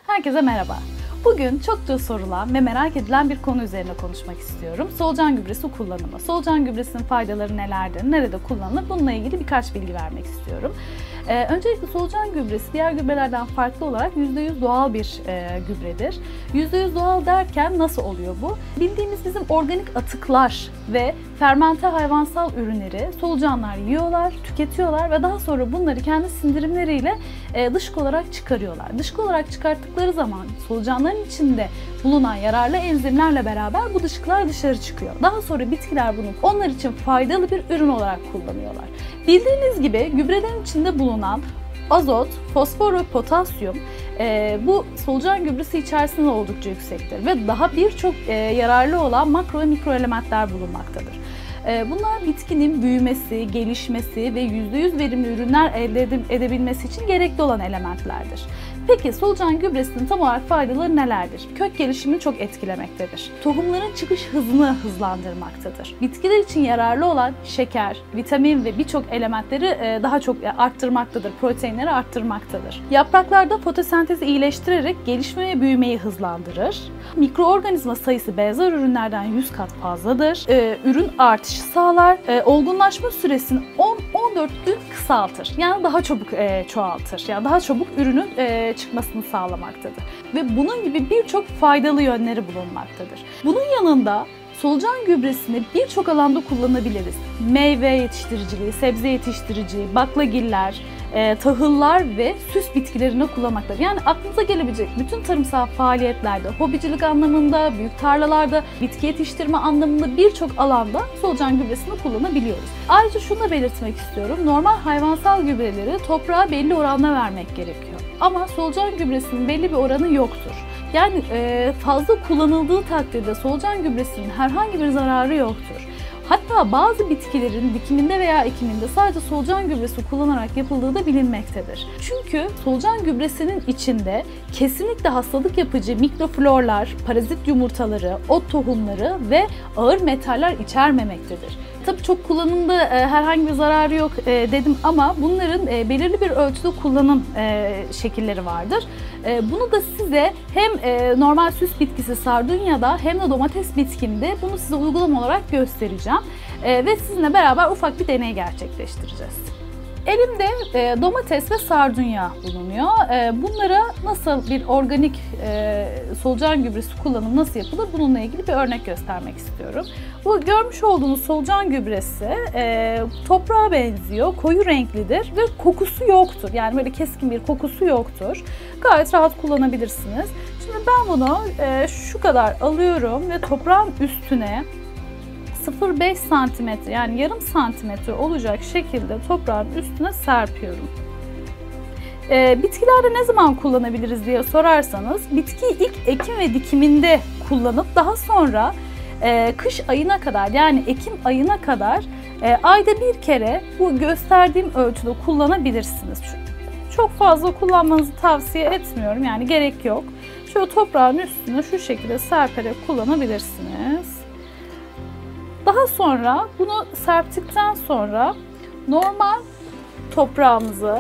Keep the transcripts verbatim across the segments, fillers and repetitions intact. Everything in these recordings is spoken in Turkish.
Herkese merhaba. Bugün çokça sorulan ve merak edilen bir konu üzerine konuşmak istiyorum. Solucan gübresi kullanımı. Solucan gübresinin faydaları nelerdir, nerede kullanılır? Bununla ilgili birkaç bilgi vermek istiyorum. Ee, öncelikle solucan gübresi diğer gübrelerden farklı olarak yüzde yüz doğal bir e, gübredir. yüzde yüz doğal derken nasıl oluyor bu? Bildiğimiz bizim organik atıklar ve fermente hayvansal ürünleri solucanlar yiyorlar, tüketiyorlar ve daha sonra bunları kendi sindirimleriyle e, dışkı olarak çıkarıyorlar. Dışkı olarak çıkarttıkları zaman solucanların içinde bulunan yararlı enzimlerle beraber bu dışkılar dışarı çıkıyor. Daha sonra bitkiler bunu onlar için faydalı bir ürün olarak kullanıyorlar. Bildiğiniz gibi gübrelerin içinde bulunan azot, fosfor ve potasyum e, bu solucan gübresi içerisinde oldukça yüksektir ve daha birçok e, yararlı olan makro ve mikro elementler bulunmaktadır. Bunlar bitkinin büyümesi, gelişmesi ve yüzde yüz verimli ürünler elde edebilmesi için gerekli olan elementlerdir. Peki solucan gübresinin tam olarak faydaları nelerdir? Kök gelişimini çok etkilemektedir. Tohumların çıkış hızını hızlandırmaktadır. Bitkiler için yararlı olan şeker, vitamin ve birçok elementleri daha çok arttırmaktadır. Proteinleri arttırmaktadır. Yapraklarda fotosentezi iyileştirerek gelişme ve büyümeyi hızlandırır. Mikroorganizma sayısı benzer ürünlerden yüz kat fazladır. Ürün artışı sağlar. Olgunlaşma süresini on on dört gün kısaltır. Yani daha çabuk çoğaltır. Yani daha çabuk ürünün çıkmasını sağlamaktadır. Ve bunun gibi birçok faydalı yönleri bulunmaktadır. Bunun yanında solucan gübresini birçok alanda kullanabiliriz. Meyve yetiştiriciliği, sebze yetiştiriciliği, baklagiller, e, tahıllar ve süs bitkilerine kullanmaktadır. Yani aklınıza gelebilecek bütün tarımsal faaliyetlerde, hobicilik anlamında, büyük tarlalarda, bitki yetiştirme anlamında birçok alanda solucan gübresini kullanabiliyoruz. Ayrıca şunu da belirtmek istiyorum. Normal hayvansal gübreleri toprağa belli oranda vermek gerekiyor. Ama solucan gübresinin belli bir oranı yoktur. Yani e, fazla kullanıldığı takdirde solucan gübresinin herhangi bir zararı yoktur. Hatta bazı bitkilerin dikiminde veya ekiminde sadece solucan gübresi kullanarak yapıldığı da bilinmektedir. Çünkü solucan gübresinin içinde kesinlikle hastalık yapıcı mikroflorlar, parazit yumurtaları, ot tohumları ve ağır metaller içermemektedir. Tabii çok kullanımda e, herhangi bir zararı yok e, dedim ama bunların e, belirli bir ölçüde kullanım e, şekilleri vardır. E, bunu da size hem e, normal süs bitkisi sardunyada hem de domates bitkimde bunu size uygulama olarak göstereceğim. E, ve sizinle beraber ufak bir deney gerçekleştireceğiz. Elimde e, domates ve sardunya bulunuyor. E, bunlara nasıl bir organik e, solucan gübresi kullanımı nasıl yapılır bununla ilgili bir örnek göstermek istiyorum. Bu görmüş olduğunuz solucan gübresi e, toprağa benziyor, koyu renklidir ve kokusu yoktur. Yani böyle keskin bir kokusu yoktur. Gayet rahat kullanabilirsiniz. Şimdi ben bunu e, şu kadar alıyorum ve toprağın üstüne sıfır virgül beş santimetre yani yarım santimetre olacak şekilde toprağın üstüne serpiyorum. Ee, bitkilerde ne zaman kullanabiliriz diye sorarsanız bitkiyi ilk ekim ve dikiminde kullanıp daha sonra e, kış ayına kadar yani Ekim ayına kadar e, ayda bir kere bu gösterdiğim ölçüde kullanabilirsiniz. Çok fazla kullanmanızı tavsiye etmiyorum yani gerek yok. Şöyle toprağın üstüne şu şekilde serperek kullanabilirsiniz. Daha sonra bunu serptikten sonra normal toprağımızı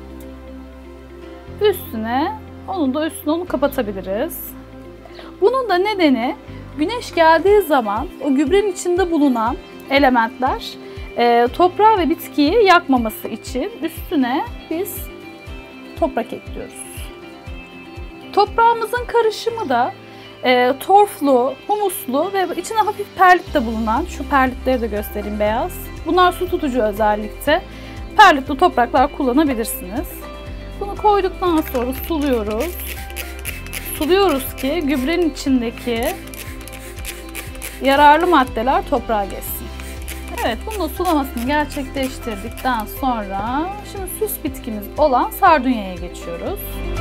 üstüne, onun da üstüne onu kapatabiliriz. Bunun da nedeni güneş geldiği zaman o gübrenin içinde bulunan elementler e, toprağı ve bitkiyi yakmaması için üstüne biz toprak ekliyoruz. Toprağımızın karışımı da E, torflu, humuslu ve içine hafif perlit de bulunan, şu perlitleri de göstereyim beyaz. Bunlar su tutucu özellikte. Perlitli topraklar kullanabilirsiniz. Bunu koyduktan sonra suluyoruz. Suluyoruz ki gübrenin içindeki yararlı maddeler toprağa geçsin. Evet, bunun da sulamasını gerçekleştirdikten sonra şimdi süs bitkimiz olan sardunyaya geçiyoruz.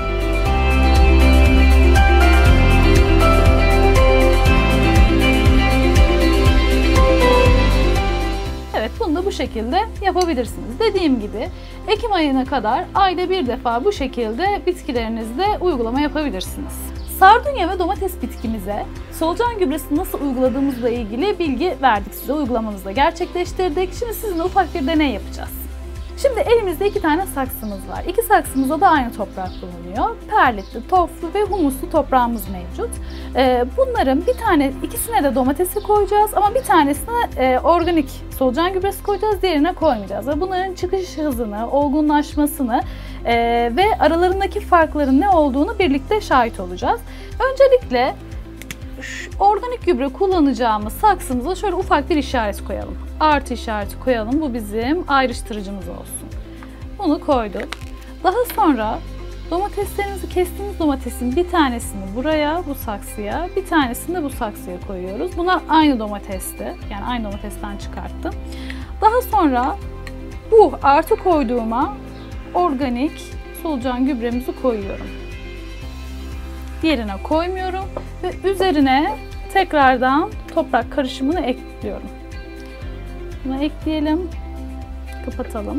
Evet, bunu da bu şekilde yapabilirsiniz. Dediğim gibi Ekim ayına kadar ayda bir defa bu şekilde bitkilerinizde uygulama yapabilirsiniz. Sardunya ve domates bitkimize solucan gübresini nasıl uyguladığımızla ilgili bilgi verdik size. Uygulamamızı da gerçekleştirdik. Şimdi sizinle ufak bir deney yapacağız. Şimdi elimizde iki tane saksımız var. İki saksımızda da aynı toprak bulunuyor. Perlitli, torflu ve humuslu toprağımız mevcut. Bunların bir tane, ikisine de domatesi koyacağız ama bir tanesine organik solucan gübresi koyacağız, diğerine koymayacağız. Ve bunların çıkış hızını, olgunlaşmasını ve aralarındaki farkların ne olduğunu birlikte şahit olacağız. Öncelikle organik gübre kullanacağımız saksımıza şöyle ufak bir işaret koyalım. Artı işareti koyalım. Bu bizim ayrıştırıcımız olsun. Bunu koyduk. Daha sonra domateslerimizi, kestiğimiz domatesin bir tanesini buraya, bu saksıya, bir tanesini de bu saksıya koyuyoruz. Bunlar aynı domatesti. Yani aynı domatesten çıkarttım. Daha sonra bu artı koyduğuma organik solucan gübremizi koyuyorum. Diğerine koymuyorum ve üzerine tekrardan toprak karışımını ekliyorum. Bunu ekleyelim, kapatalım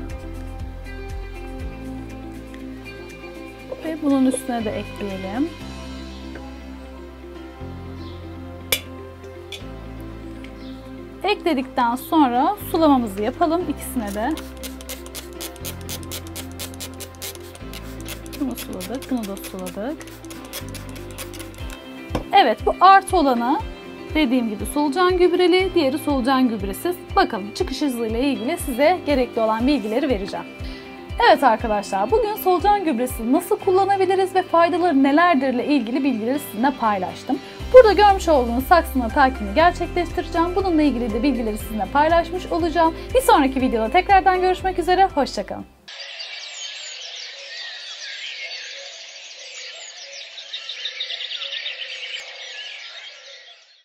ve bunun üstüne de ekleyelim. Ekledikten sonra sulamamızı yapalım ikisine de. Bunu suladık, bunu da suladık. Evet, bu artı olanı dediğim gibi solucan gübreli, diğeri solucan gübresiz. Bakalım çıkış hızıyla ilgili size gerekli olan bilgileri vereceğim. Evet arkadaşlar, bugün solucan gübresi nasıl kullanabiliriz ve faydaları nelerdir ile ilgili bilgileri sizinle paylaştım. Burada görmüş olduğunuz saksının takibini gerçekleştireceğim. Bununla ilgili de bilgileri sizinle paylaşmış olacağım. Bir sonraki videoda tekrardan görüşmek üzere, hoşça kalın.